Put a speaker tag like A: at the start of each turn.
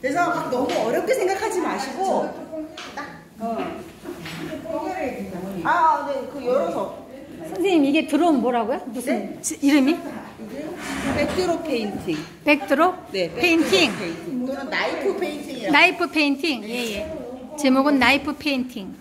A: 그래서 막 너무 어렵게 생각하지 마시고 딱 네, 그 열어서.
B: 선생님 이게 들어오면 뭐라고요? 무슨 이름이?
A: 백드롭 페인팅.
B: 백드롭?
A: 네,
B: 페인팅.
A: 또는 나이프 페인팅이라고.
B: 나이프 페인팅. 예예. 제목은 나이프 페인팅.